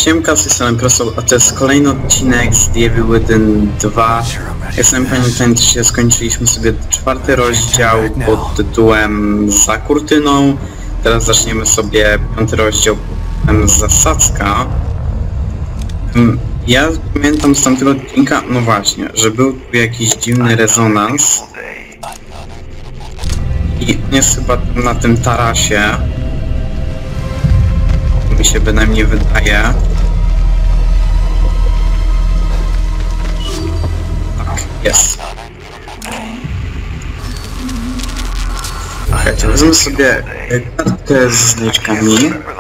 Siemka, z tej strony Prosto, a to jest kolejny odcinek z The Evil Within 2. Jak sami pamiętacie, skończyliśmy sobie 4. rozdział pod tytułem Za kurtyną. Teraz zaczniemy sobie 5. rozdział Zasadzka. Ja pamiętam z tamtego odcinka, no właśnie, że był tu jakiś dziwny rezonans. I jest chyba na tym tarasie. Mi się bynajmniej wydaje. Tak, jest. Słuchajcie, wezmę sobie kartkę z zniczkami.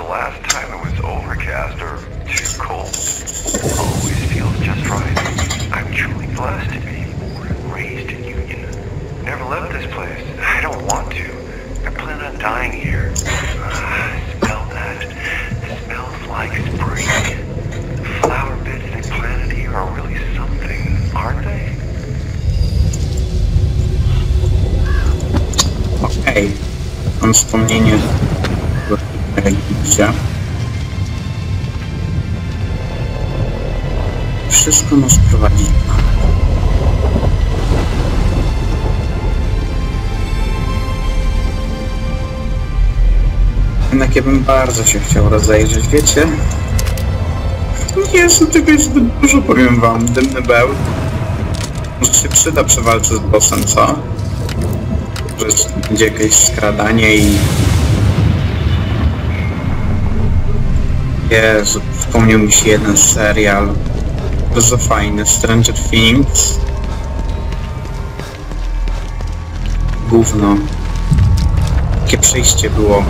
Okej, mam wspomnienie widzicie. Wszystko nas prowadzi. Jednak ja bym bardzo się chciał rozejrzeć, wiecie? Jezu, tego jest zbyt dużo, powiem wam. Dymny bełt. Może się przyda przy walce z bossem, co? Że będzie jakieś skradanie i... Jezu, przypomniał mi się jeden serial. Bardzo fajny, Stranger Things. Gówno. Takie przejście było.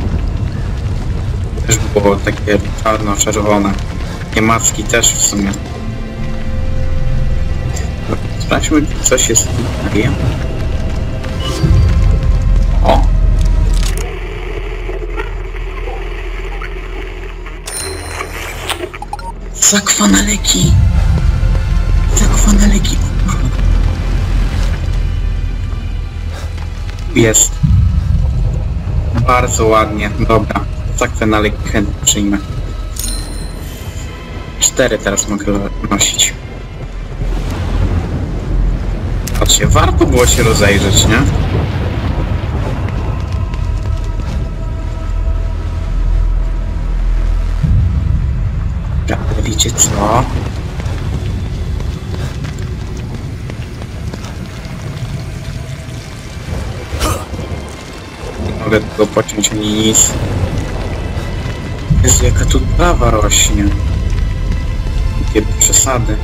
Też było takie czarno-czerwone. Niemacki też w sumie. Sprawdźmy, czy coś jest tutaj. O! Zakwane leki! Zakwane leki! Jest. Bardzo ładnie, dobra. Zakwane leki chętnie przyjmę. 4 teraz mogę nosić. Patrzcie, warto było się rozejrzeć, nie? Ale wiecie co? Nie mogę tego pociąć ani nic. Jezu, jaka tu trawa rośnie. Jakie przesady.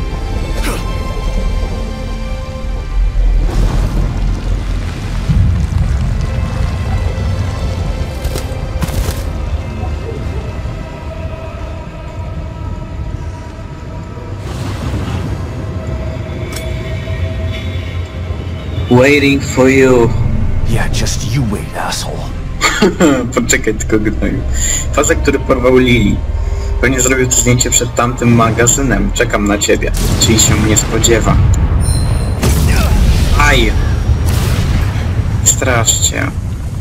Waiting for you. Yeah, just you wait, asshole. Poczekaj tylko, gnoju. Facet, który porwał Lili. Pewnie zrobił to zdjęcie przed tamtym magazynem. Czekam na ciebie. Czyli się mnie spodziewa. Aj! Straszcie.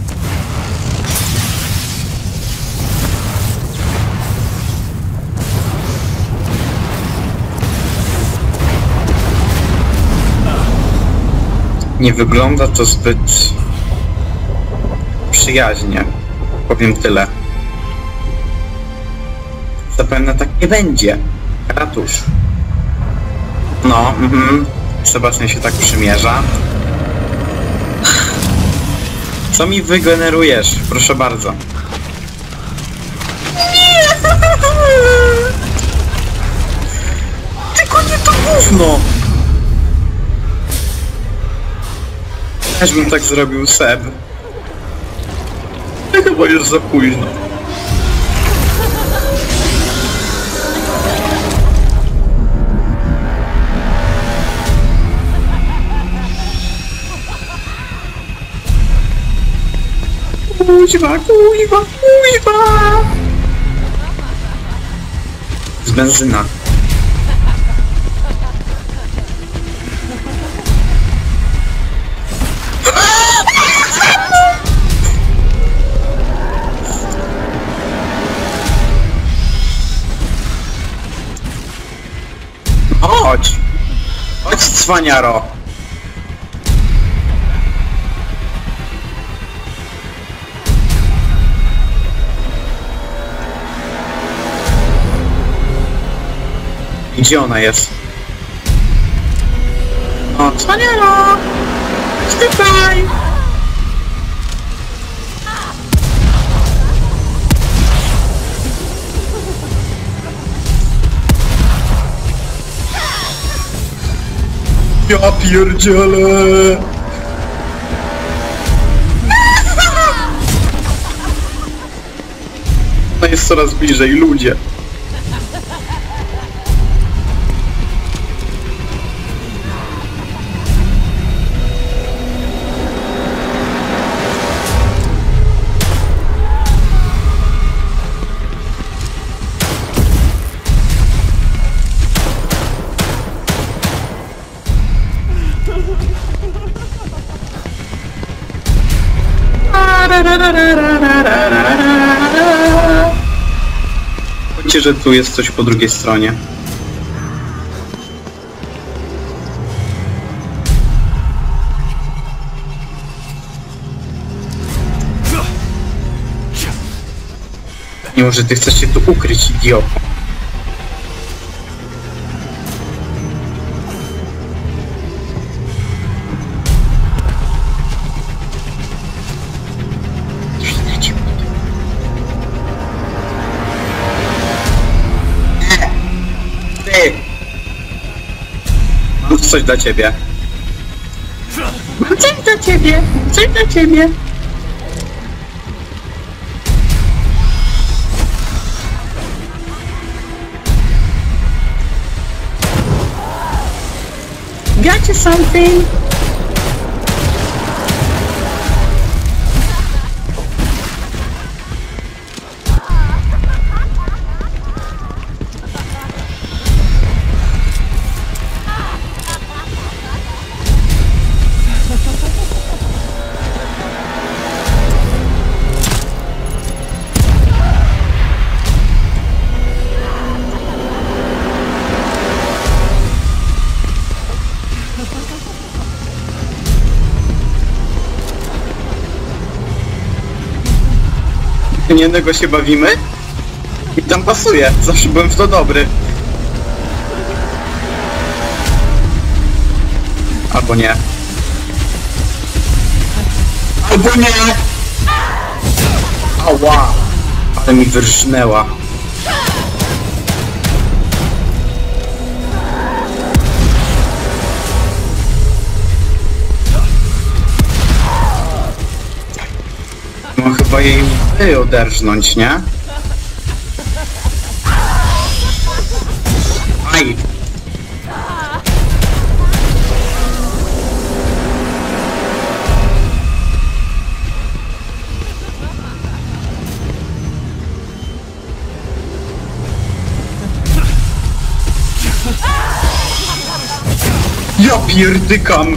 Nie wygląda to zbyt przyjaźnie. Powiem tyle. Zapewne tak nie będzie. Ratusz. No, Sebastian się tak przymierza. Co mi wygenerujesz? Proszę bardzo. Nie! Tylko nie to gówno! Też bym tak zrobił, Seb. Chyba już za późno. Kuźwa! Z benzyna. cwaniaro! Gdzie ona jest? O, cwaniaro! Wstywaj! Ja pierdzielę! Ona jest coraz bliżej, ludzie. Wiecie, że tu jest coś po drugiej stronie. Mimo, że ty chcesz się tu ukryć, idioto. Mam coś dla ciebie. Mam coś dla ciebie. Coś dla ciebie. Got you something. Nie jednego się bawimy i tam pasuje. Zawsze byłem w to dobry. Albo nie. Albo nie! Ała! Ale mi wyrżnęła. No chyba jej oderżnąć, nie? Aj! Ja pierdykam!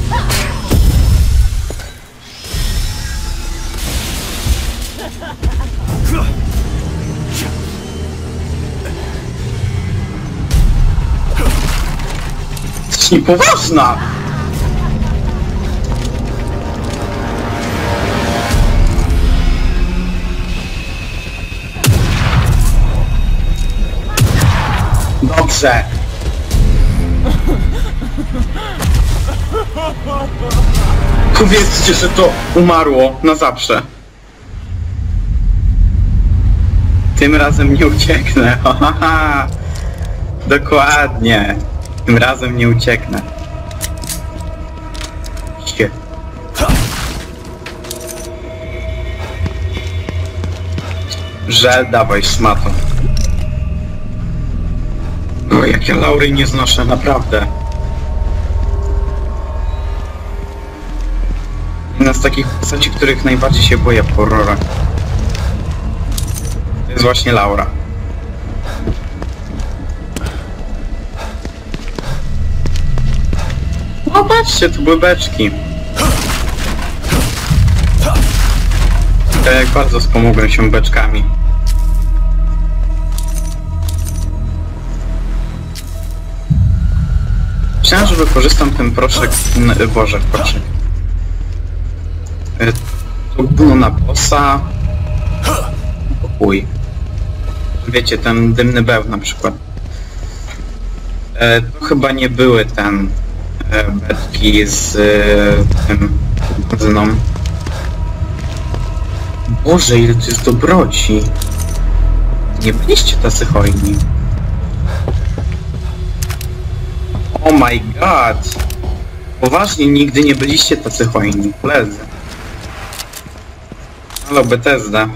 Jesteś niepoważna! Dobrze! Powiedzcie, że to umarło na zawsze. Tym razem nie ucieknę. Dokładnie. Tym razem nie ucieknę. Sie. Żel, dawaj, szmato. O, jak ja Laury nie znoszę, naprawdę. Jedna z takich postaci, których najbardziej się boję w horrorach. To jest właśnie Laura. O, patrzcie, tu były beczki. Jak bardzo wspomogłem się beczkami. Myślałem, że wykorzystam ten proszek... Boże, proszek. To gówno na bossa. Chuj. Wiecie, ten dymny bełt na przykład. To chyba nie były ten betki z tym benzyną. Boże, ile tu jest dobroci. Nie byliście tacy hojni. Oh my god. Poważnie, nigdy nie byliście tacy hojni. Lezy. Halo, Bethesda.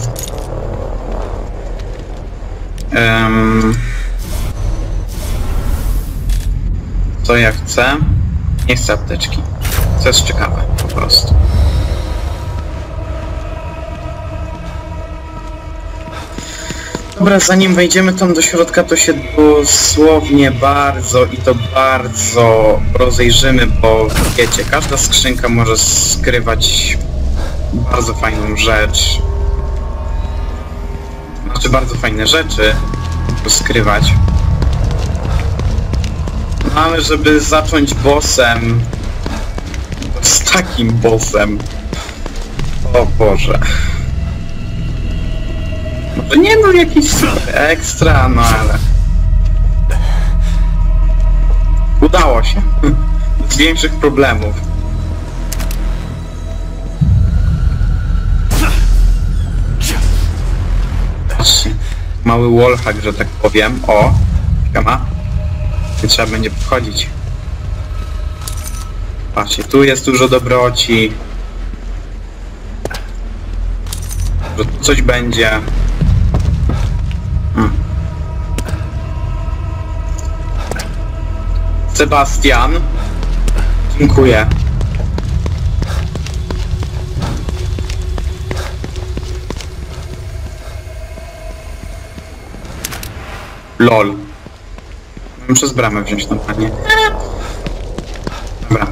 Co ja chcę? Nie chcę apteczki. Co jest ciekawe, po prostu. Dobra, zanim wejdziemy tam do środka, to się dosłownie bardzo rozejrzymy, bo wiecie, każda skrzynka może skrywać bardzo fajną rzecz. Znaczy bardzo fajne rzeczy skrywać. No ale żeby zacząć bossem, to z takim bossem, o Boże. Może nie no jakiś super ekstra, no ale... Udało się. Bez większych problemów. Patrzcie. Mały wallhack, że tak powiem. O! Siema. Nie trzeba będzie podchodzić. Patrzcie, tu jest dużo dobroci. Że tu coś będzie. Sebastian. Dziękuję. LOL. Muszę z bramę wziąć na panie. Dobra.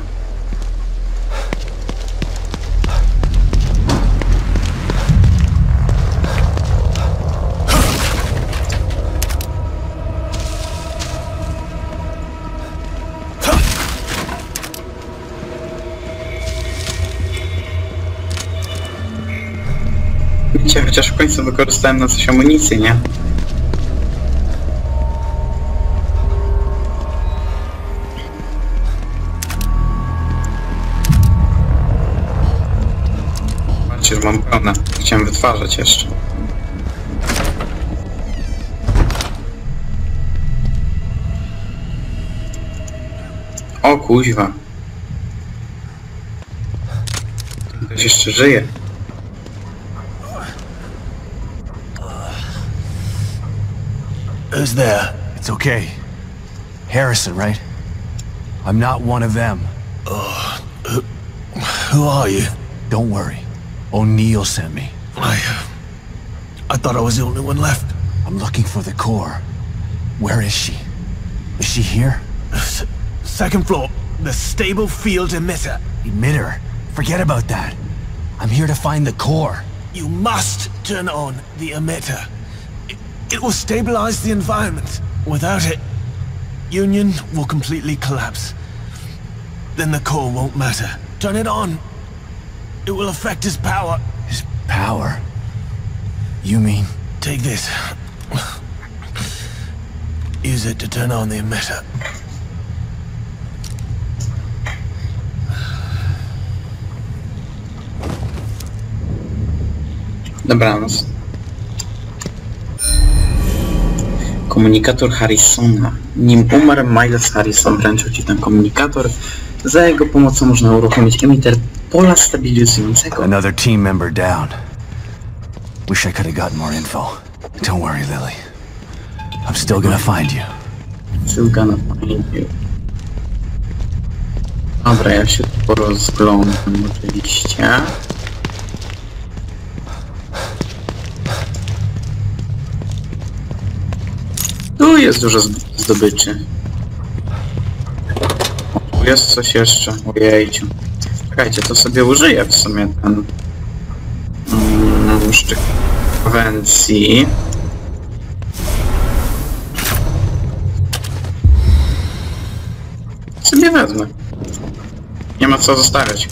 Wiecie, chociaż w końcu wykorzystałem na coś amunicję, nie? Patrzcie, że mam pełne. Chciałem wytwarzać jeszcze. O kuźwa. Ktoś jeszcze żyje. Who's there? It's okay. Harrison, right? I'm not one of them. Who are you? Don't worry. O'Neill sent me. I thought I was the only one left. I'm looking for the core. Where is she? Is she here? Second floor, the stable field emitter. Emitter? Forget about that. I'm here to find the core. You must turn on the emitter. It will stabilize the environment. Without it, Union will completely collapse. Then the core won't matter. Turn it on. It will affect his power. His power? You mean? Take this. Use it to turn on the emitter. Dobranoc. Komunikator Harrisona. Nim umarł, Miles Harrison wręczył ci ten komunikator. Za jego pomocą można uruchomić emiter pola stabilizującego. Another team member down. Wish I could have gotten more info. Don't worry, Lily. I'm still gonna find you. Still gonna find you. Dobra, ja się tu porozglądam oczywiście. Tu jest dużo zdobyczy. Tu jest coś jeszcze. Ojejciu. Czekajcie, to sobie użyję w sumie ten szczyk konwencji. sobie wezmę. Nie ma co zostawiać.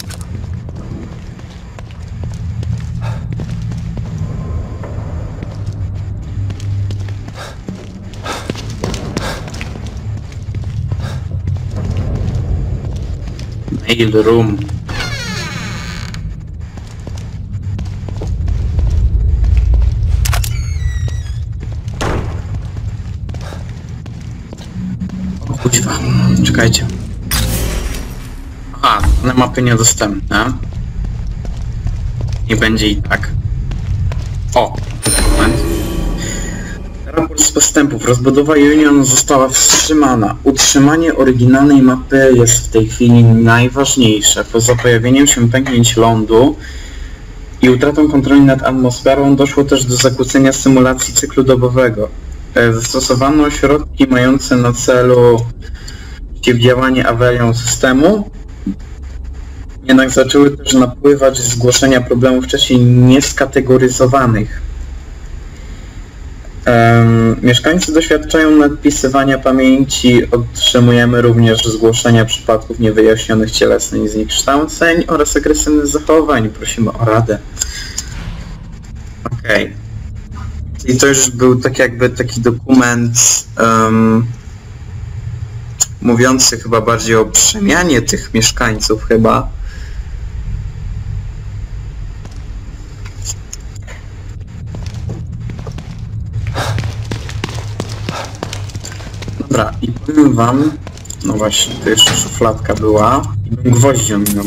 Mail room. O kuźwa, czekajcie. Aha, na mapy niedostępne. Nie będzie i tak. O, moment. Raport z postępów. Rozbudowa Union została wstrzymana. Utrzymanie oryginalnej mapy jest w tej chwili najważniejsze. Poza pojawieniem się pęknięć lądu i utratą kontroli nad atmosferą doszło też do zakłócenia symulacji cyklu dobowego. Zastosowano środki mające na celu przeciwdziałanie awariom systemu. Jednak zaczęły też napływać zgłoszenia problemów wcześniej nieskategoryzowanych. Mieszkańcy doświadczają nadpisywania pamięci, otrzymujemy również zgłoszenia przypadków niewyjaśnionych cielesnych zniekształceń oraz agresywnych zachowań. Prosimy o radę. Okej. I to już był tak jakby taki dokument mówiący chyba bardziej o przemianie tych mieszkańców chyba. Dobra, i powiem wam, no właśnie, to jeszcze szufladka była i bym gwoździą ją.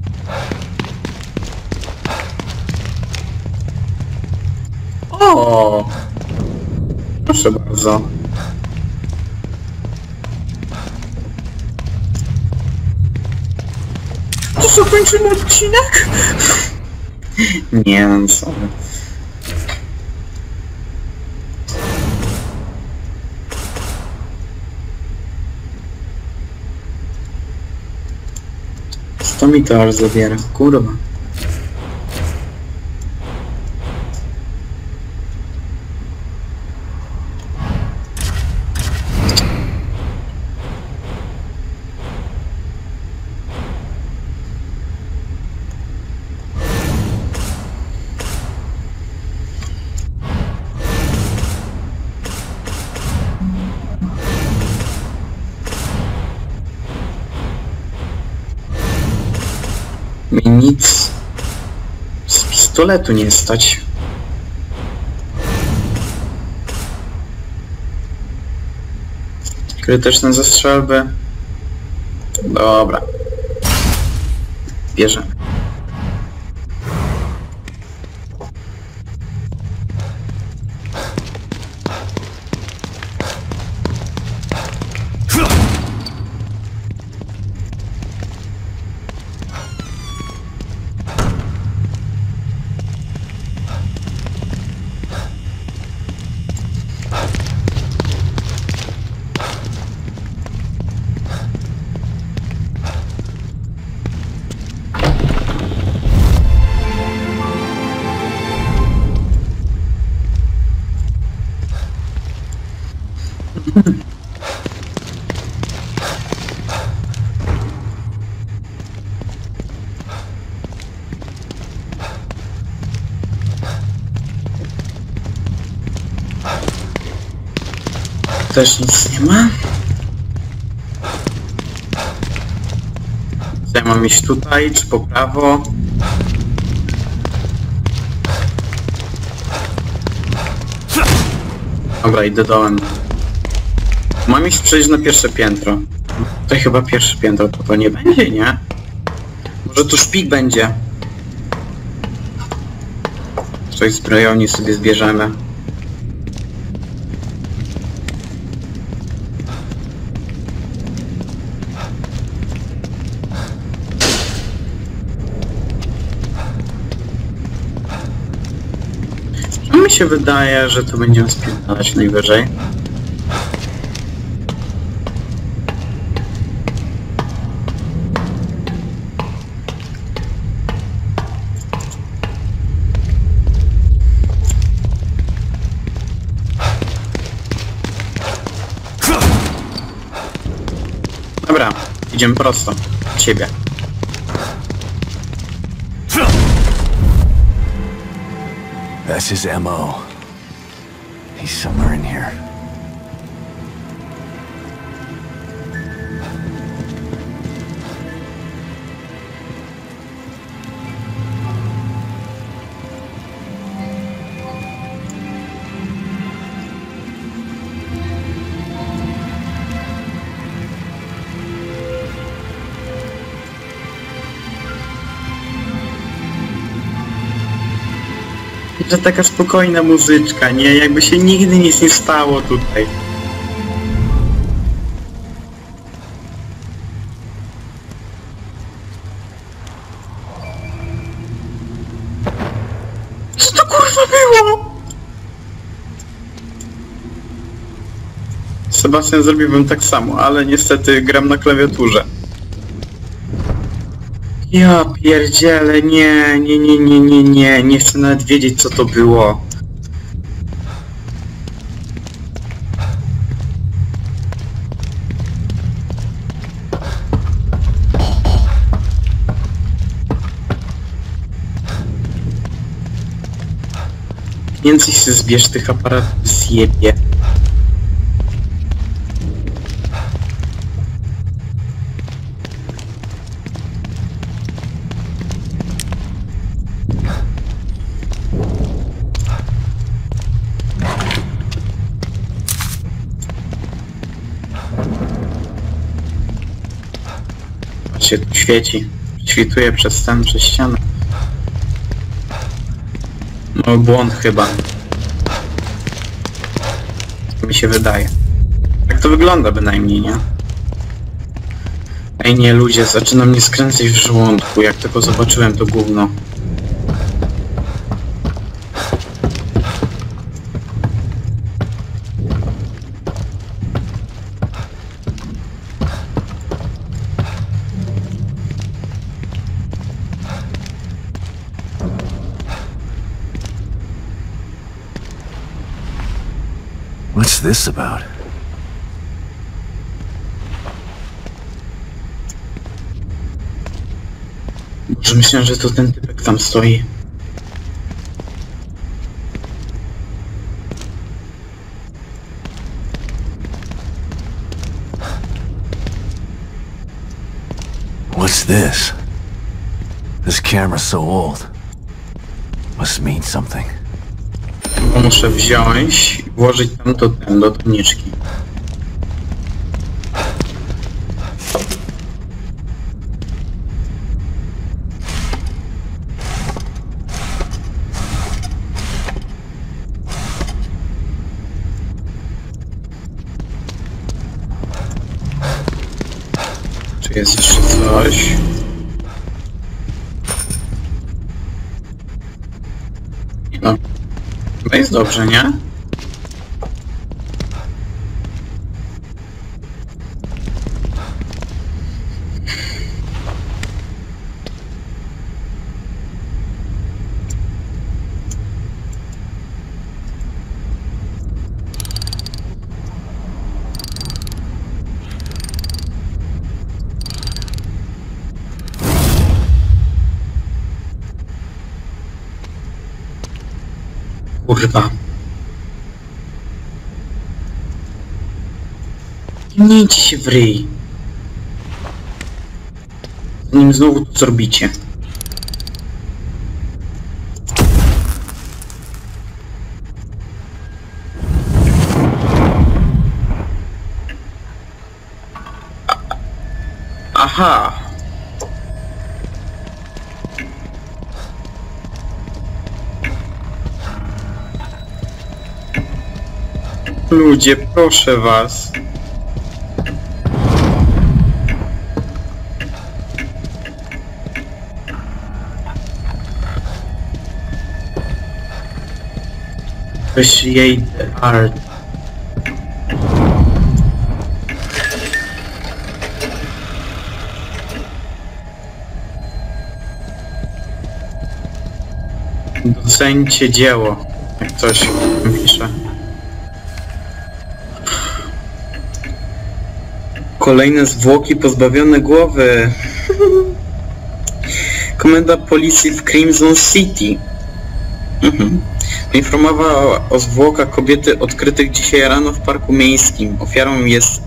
O! Proszę bardzo. To zakończymy odcinek? Nie, no co? Co mi to aż zabiera? Kurwa. Mi nic z pistoletu nie stać. Krytyczne zastrzelby. Dobra. Bierzemy. Też nic nie ma. Co ja mam iść tutaj, czy po prawo? Dobra, idę dołem. Mam iść przejść na pierwsze piętro. To chyba pierwsze piętro, to nie będzie, nie? Może tu szpik będzie. Coś z zbrojowni sobie zbierzemy. Mi się wydaje, że to będziemy spierdalać najwyżej. Idziemy prosto. Od ciebie. That's his MO. He's somewhere in here. Że taka spokojna muzyczka, nie? Jakby się nigdy nic nie stało tutaj. Co to kurwa było? Sebastian, zrobiłbym tak samo, ale niestety gram na klawiaturze. Ja pierdzielę, nie chcę nawet wiedzieć, co to było. Więcej się zbierz tych aparatów, zjebie. Się tu świeci. Śwituje przez ścianę. No błąd chyba. Mi się wydaje. Tak to wygląda bynajmniej, nie? Ej nie, ludzie, zaczyna mnie skręcać w żołądku, jak tylko zobaczyłem to gówno. What's this about? Może myślę, że to ten typek tam stoi. What's this? This camera's so old. Must mean something. Bo muszę wziąć i włożyć tam do doniczki. Czy jest jeszcze coś? No. Chyba jest dobrze, nie? Kurwa. Nie idźcie się w ryj. Zanim znowu to zrobicie. Aha. Ludzie, proszę was. Appreciate the art. Doceńcie dzieło, jak coś pisze. Kolejne zwłoki pozbawione głowy. Komenda policji w Crimson City informowała o zwłokach kobiety odkrytych dzisiaj rano w parku miejskim. Ofiarą jest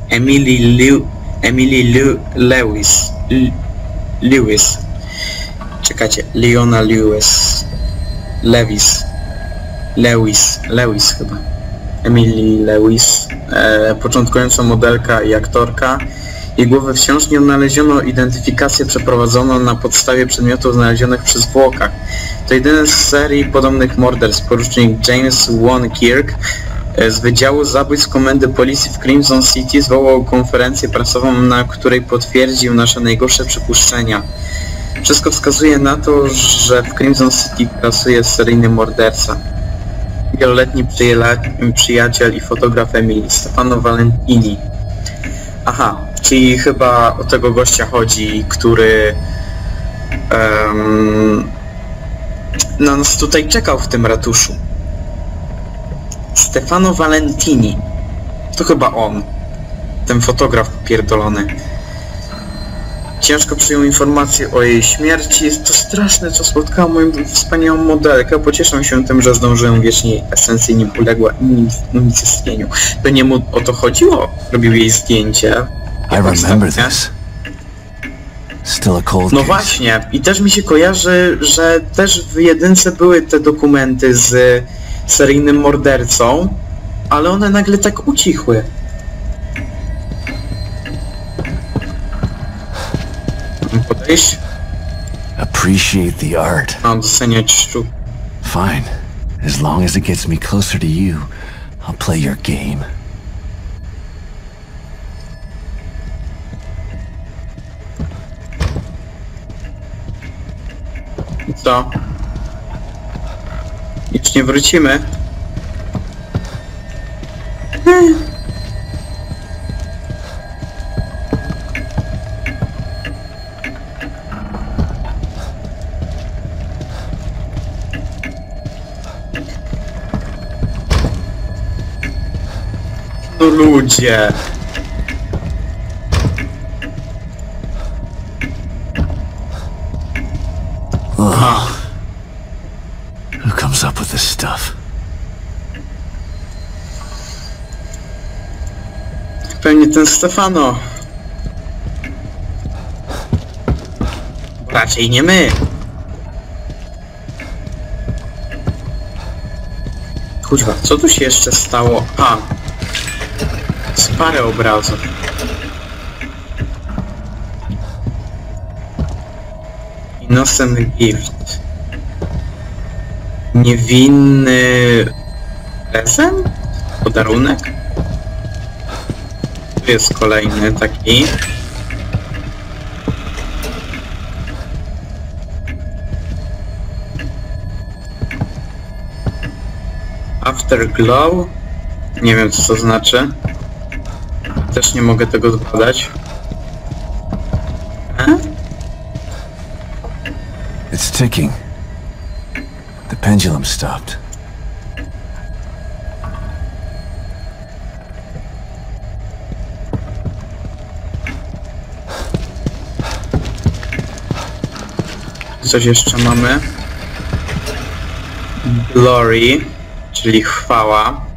Emily Lewis. Czekajcie, Leona Lewis chyba. Emily Lewis, początkująca modelka i aktorka. Jej głowy wciąż nie odnaleziono, identyfikację przeprowadzono na podstawie przedmiotów znalezionych przy zwłokach. To jedyny z serii podobnych morderstw. Porucznik James Wankirk z Wydziału Zabójstw Komendy Policji w Crimson City zwołał konferencję prasową, na której potwierdził nasze najgorsze przypuszczenia. Wszystko wskazuje na to, że w Crimson City pracuje seryjny morderca. Wieloletni przyjaciel i fotograf Emily, Stefano Valentini. Aha, czyli chyba o tego gościa chodzi, który na nas tutaj czekał w tym ratuszu. Stefano Valentini. To chyba on. Ten fotograf pierdolony. Ciężko przyjął informację o jej śmierci. Jest to straszne, co spotkała moją wspaniałą modelkę. Pocieszę się tym, że zdążyłem wiecznie esencji nim uległa unicestwieniu. To nie mu o to chodziło. Robił jej zdjęcie. I remember this. Still a cold No case. właśnie. I też mi się kojarzy, że też w jedynce były te dokumenty z seryjnym mordercą, ale one nagle tak ucichły. Podejść? Appreciate the art. Mam doceniać sztuk. Fine. As long as it gets me closer to you, I'll play your game. I co? Już nie wrócimy? No ludzie! Aha. Who comes up with this stuff? Pewnie ten Stefano. Raczej nie my. Kurwa, co tu się jeszcze stało? A! Z parę obrazów. Innocent gift. Niewinny prezent? Podarunek? Tu jest kolejny taki. Afterglow? Nie wiem, co to znaczy. Też nie mogę tego zbadać. It's ticking. The pendulum stopped. Coś jeszcze mamy. Glory, czyli chwała.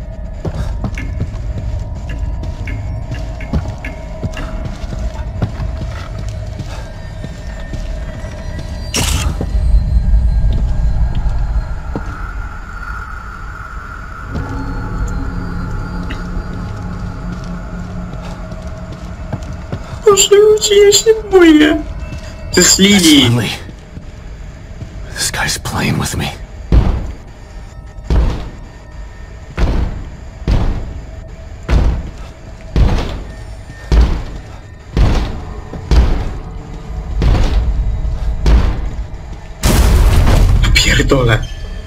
Proszę ludzi, ja się boję. To jest Lily. Lily. This guy's playing with me. Pierdolę.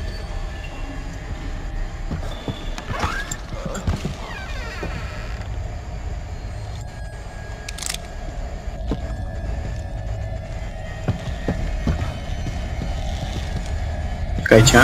Czekajcie.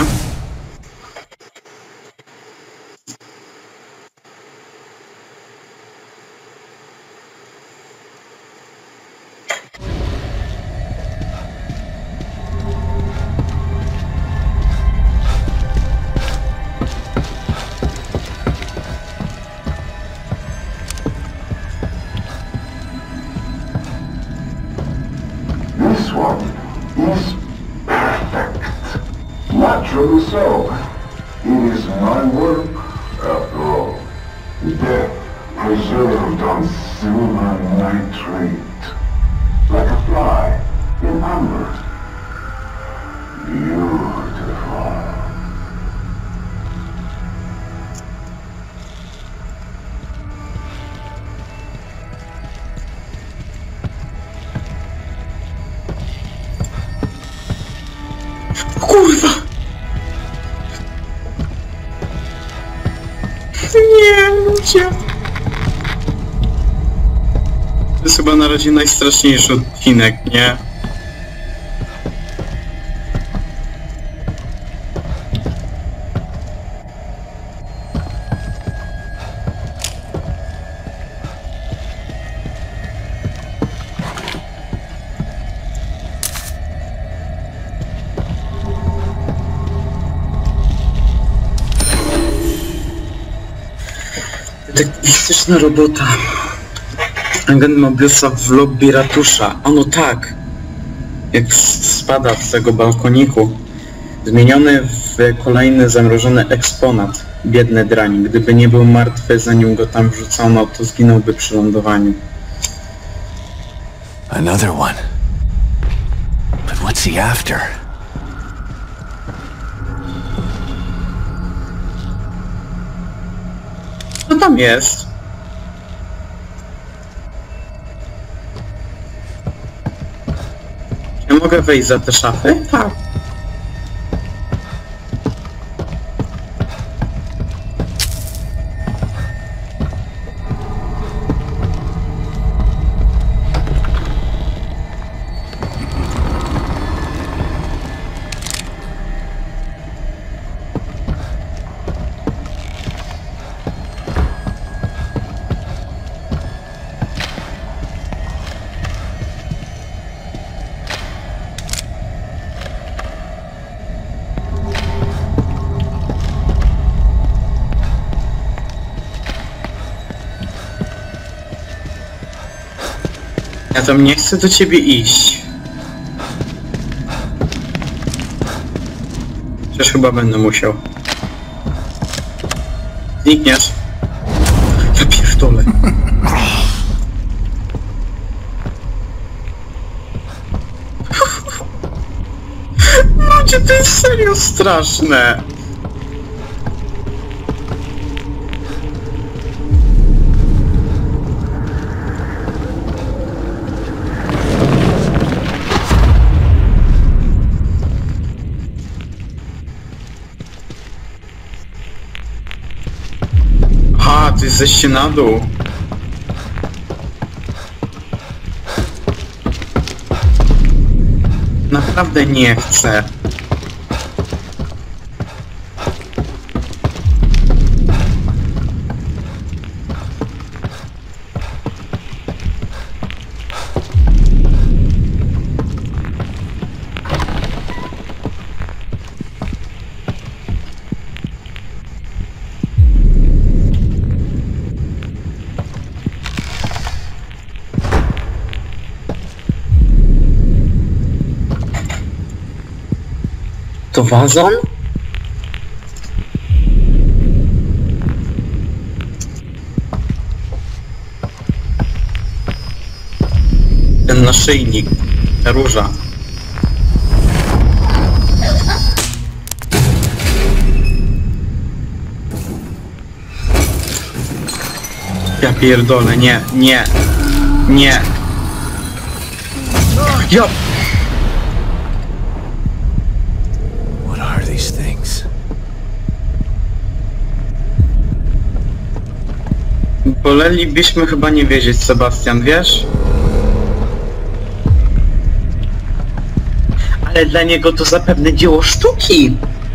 one is perfect. Naturally so. It is my work, after all. Death preserved on silver nitrate. Like a fly in amber. Beautiful. Kurwa! Nie, ludzie. To jest chyba na razie najstraszniejszy odcinek, nie? Detektywistyczna robota. Agent Mobiusa w lobby ratusza. Ono tak. Jak spada z tego balkoniku. Zmieniony w kolejny zamrożony eksponat. Biedny drań. Gdyby nie był martwy, zanim go tam wrzucono, to zginąłby przy lądowaniu. Another one. But what's he after? Co tam jest? Ja mogę wejść za te szafy? Tak. Ja tam nie chcę do ciebie iść. Przecież chyba będę musiał. Znikniesz. Ja pierdolę. Ludzie, to jest serio straszne. A, ty jesteście na dół. Naprawdę nie chcę. To wazon? Ten naszyjnik, ta róża. Ja pierdolę, nie, nie, nie. Ja... Wolelibyśmy chyba nie wiedzieć, Sebastian, wiesz? Ale dla niego to zapewne dzieło sztuki!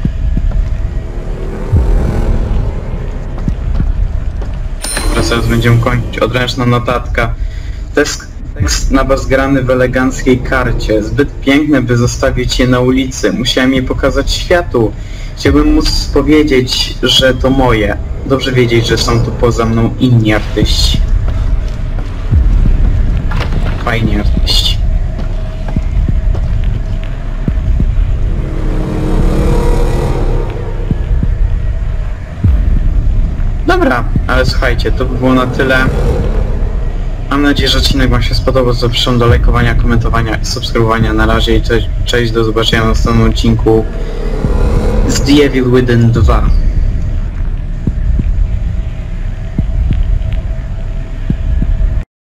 Teraz będziemy kończyć. Odręczna notatka. Tekst na was grany w eleganckiej karcie. Zbyt piękne, by zostawić je na ulicy. Musiałem je pokazać światu. Chciałbym móc powiedzieć, że to moje. Dobrze wiedzieć, że są tu poza mną inni artyści. Fajni artyści. Dobra, ale słuchajcie, to by było na tyle. Mam nadzieję, że odcinek wam się spodobał. Zapraszam do lajkowania, komentowania i subskrybowania. Na razie i cześć, do zobaczenia w następnym odcinku z The Evil Within 2.